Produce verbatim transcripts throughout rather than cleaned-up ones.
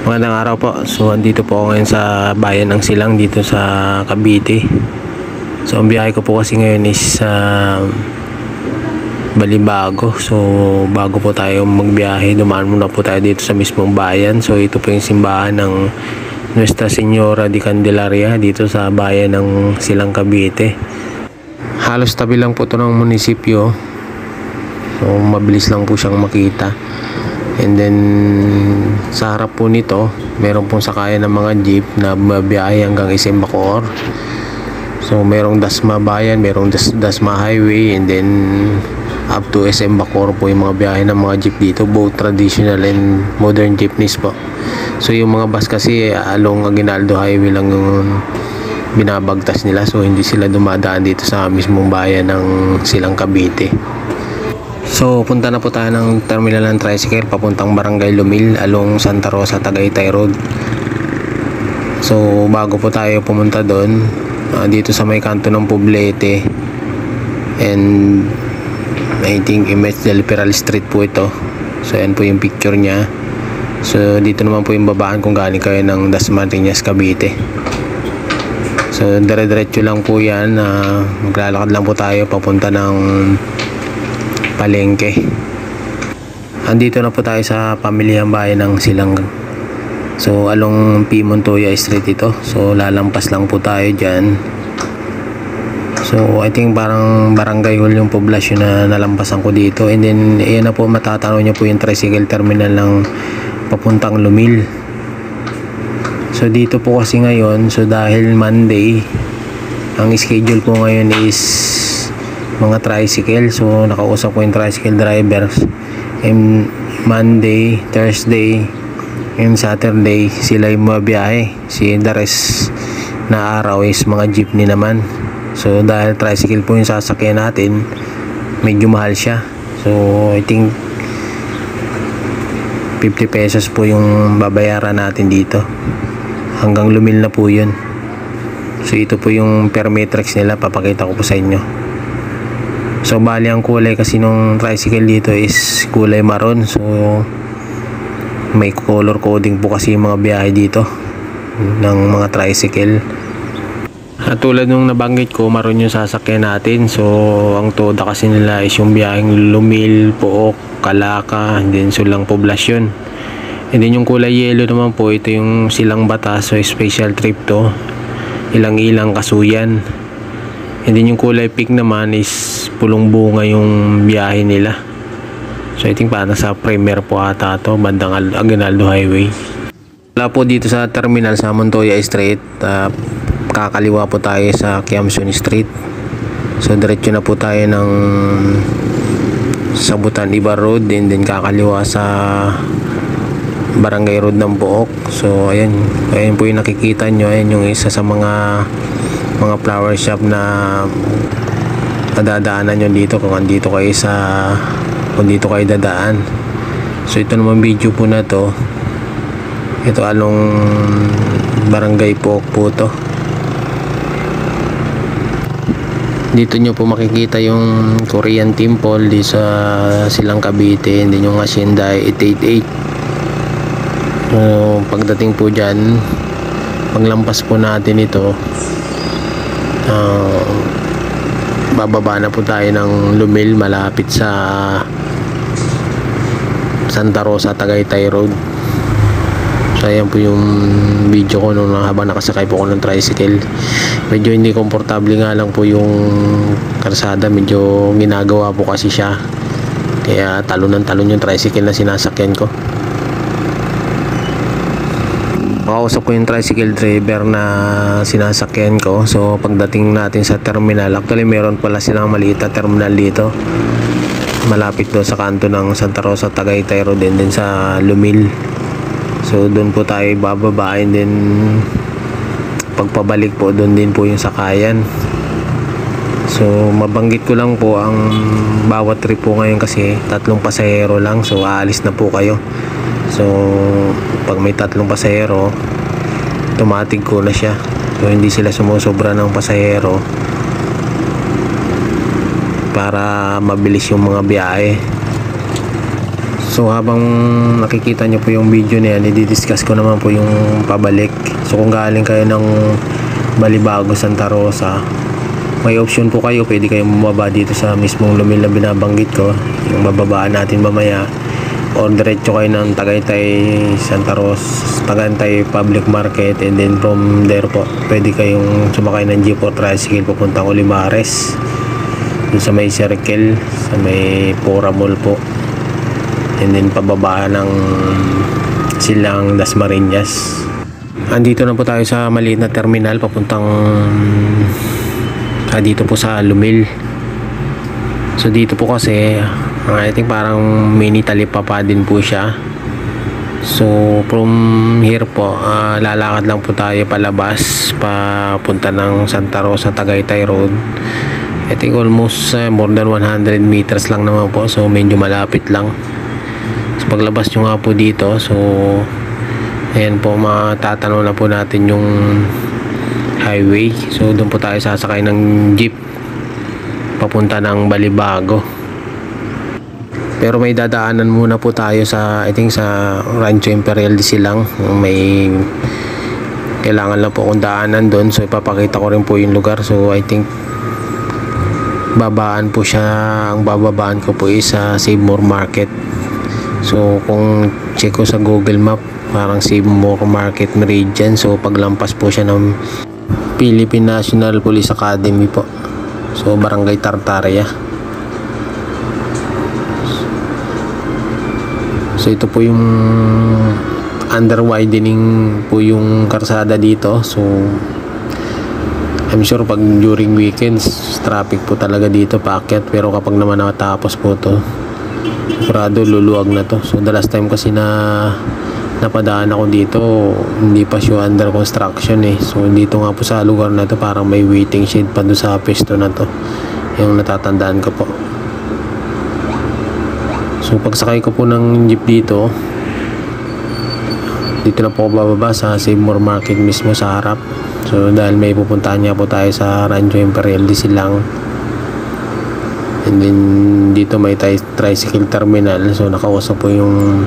Magandang araw po. So andito po ako ngayon sa bayan ng Silang dito sa Cavite. So ang biyahe ko po kasi ngayon is sa uh, Balibago. So bago po tayo magbiyahe, dumaan muna po tayo dito sa mismong bayan. So ito po yung simbahan ng Nuestra Señora de Candelaria dito sa bayan ng Silang Cavite. Halos tabi lang po ito ng munisipyo. So mabilis lang po siyang makita. And then sa harap po nito meron pong sakayan ng mga jeep na mabiyahe hanggang Immaculate. So merong Dasma Bayan, merong Das Dasma Highway, and then up to Immaculate po yung mga biyahe ng mga jeep dito, both traditional and modern jeepneys po. So yung mga bus kasi along Aguinaldo Highway lang yung binabagtas nila, so hindi sila dumadaan dito sa mismong bayan ng Silang Cavite. So punta na po tayo ng terminal ng tricycle papuntang Barangay Lumil along Santa Rosa Tagaytay Road. So bago po tayo pumunta doon, uh, dito sa may kanto ng Poblete and I think Image del Peral Street po ito. So yan po yung picture niya. So dito naman po yung babaan kung galing kayo ng Dasmariñas, Cavite. So dire-diretso lang po yan, uh, maglalakad lang po tayo papunta ng Palengke. Andito na po tayo sa pamilihang bayan ng Silang. So along P. Montoya Street ito. So lalampas lang po tayo dyan. So I think parang barangay hall yung poblasyon na nalampasan ko dito. And then ayan na po, matatanaw nyo po yung tricycle terminal ng papuntang Lumil. So dito po kasi ngayon, so dahil Monday, ang schedule po ngayon is mga tricycle. So nakausap ko yung tricycle drivers, and Monday, Thursday and Saturday sila yung mabiyahe. Si the rest na araw is mga jeepney naman. So dahil tricycle po yung sasakyan natin, medyo mahal siya. So I think fifty pesos po yung babayaran natin dito. Hanggang Lumil na po yun. So ito po yung per matrix nila, papakita ko po sa inyo. So bali ang kulay kasi nung tricycle dito is kulay maroon. So may color coding po kasi yung mga biyahe dito ng mga tricycle. At tulad nung nabanggit ko, maroon yung sasakyan natin. So ang toda kasi nila is yung biyaheng Lumil, Pooc, Calaka, and then Silang Poblasyon. And then yung kulay yellow naman po, ito yung Silang Batas. So special trip to, ilang-ilang Kasuyan. And then yung kulay pink naman is pulong bunga yung biyahe nila. So I think parang sa premier po ata to, bandang Aguinaldo Highway. Wala po dito sa terminal sa Montoya Street, uh, kakaliwa po tayo sa Quiamson Street. So diretso na po tayo ng Sabutan Ibar Road, and then kakaliwa sa Barangay Road ng Pooc. So ayan, ayan po yung nakikita nyo, ayan yung isa sa mga mga flower shop na nadadaanan nyo dito kung andito kayo sa kung dito kayo dadaan. So ito naman video po na to, ito along Barangay Pooc po to. Dito nyo po makikita yung Korean Temple di sa Silang Cavite, and then yung Hacienda eight eighty-eight. So pagdating po dyan, paglampas po natin ito, Uh, bababa na po tayo ng Lumil, malapit sa Santa Rosa Tagaytay Road. So ayan po yung video ko nung habang nakasakay po ako ng tricycle. Medyo hindi komportable nga lang po yung karsada, medyo ginagawa po kasi siya, kaya talon ng talon yung tricycle na sinasakyan ko. Makausap ko yung tricycle driver na sinasakyan ko. So pagdating natin sa terminal, actually meron pala silang maliit na terminal dito, malapit doon sa kanto ng Santa Rosa Tagaytay Road, and then sa Lumil. So doon po tayo bababa, and then pagpabalik po doon din po yung sakayan. So mabanggit ko lang po, ang bawat trip po ngayon kasi tatlong pasahero lang, so aalis na po kayo. So pag may tatlong pasahero, automatic ko na siya. So hindi sila sumusobra ng pasahero para mabilis yung mga biyahe. So So habang nakikita nyo po yung video na yan, i-discuss ko naman po yung pabalik. So kung galing kayo ng Balibago, Santa Rosa, may option po kayo, pwede kayong bumaba dito sa mismong Lumil na binabanggit ko, yung bababaan natin mamaya, or diretso kayo ng Tagaytay, Santa Rosa, Tagaytay Public Market, and then from there po pwede kayong sumakay ng jeep or tricycle papuntang Olimares, dun sa may circle, sa may Pooc Mall po, and then pababa ng Silang Dasmariñas. Andito na po tayo sa maliit na terminal papuntang ah, dito po sa Lumil. So dito po kasi uh, I think parang mini talipapa din po siya. So from here po uh, lalakad lang po tayo palabas papunta ng Santa Rosa Tagaytay Road. I think almost uh, more than one hundred meters lang naman po, so medyo malapit lang. So paglabas nyo nga po dito, so ayan po, matatanaw na po natin yung highway. So doon po tayo sasakay ng jeep papunta ng Balibago. Pero may dadaanan muna po tayo sa, I think sa Rancho Imperial de Silang. May kailangan lang po kung daanan doon, so ipapakita ko rin po yung lugar. So I think babaan po siya, ang bababaan ko po is sa Seymour Market. So kung check ko sa Google Map, parang Seymour Market Meridian. So paglampas po siya ng Philippine National Police Academy po, so Barangay Tartaria. So ito po yung under widening po yung karsada dito. So I'm sure pag during weekends traffic po talaga dito paakyat, pero kapag naman natapos po to, sigurado luluwag na to. So the last time kasi na napadaan ako dito, hindi pa siya under construction eh. So dito nga po sa lugar na to parang may waiting shed pa doon sa pesto na to, yung natatandaan ko po. So pagsakay ko po ng jeep dito, dito na po ako bababa sa Seymour Market mismo sa harap. So dahil may pupuntahan niya po tayo sa Rancho Imperial de Silang, and then dito may tricycle terminal. So nakausap po yung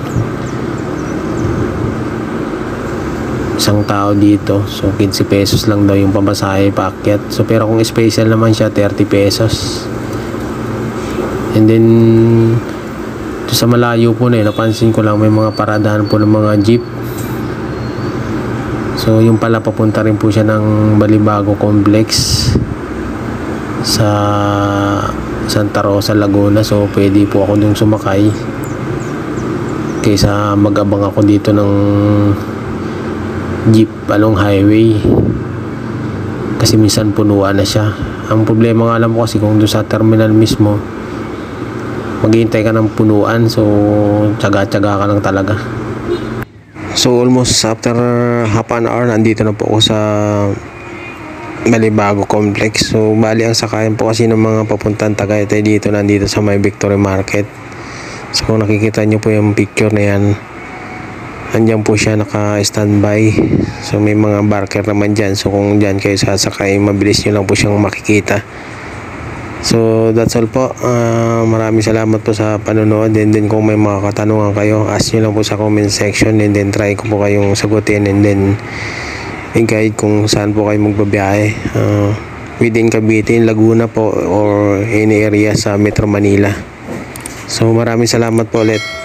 isang tao dito, so fifty pesos lang daw yung pamasahe paakyat. So pero kung special naman siya, thirty pesos. And then ito sa malayo po na yun, napansin ko lang may mga paradahan po ng mga jeep. So yung pala papunta rin po siya ng Balibago Complex sa Santa Rosa Laguna. So pwede po ako dun sumakay kaysa mag-abang ako dito ng jeep along highway, kasi minsan punuan na siya. Ang problema nga alam ko kasi kung doon sa terminal mismo maghihintay ka ng punuan, so tsaga-tsaga ka lang talaga. So almost after half an hour nandito na po ako sa Balibago Complex. So bali ang sakayan po kasi ng mga papuntang Tagaytay dito nandito sa may Victory Market. So kung nakikita nyo po yung picture na yan, andyan po siya naka-standby. So may mga barker naman dyan. So kung dyan kayo sasakay, mabilis nyo lang po siyang makikita. So that's all po. Uh, maraming salamat po sa panonood. And then kung may mga katanungan kayo, ask nyo lang po sa comment section. And then try ko po kayong sagutin. And then i-guide kung saan po kayo magbabiyahe. Uh, within Cavite, Laguna po, or any area sa Metro Manila. So maraming salamat po ulit.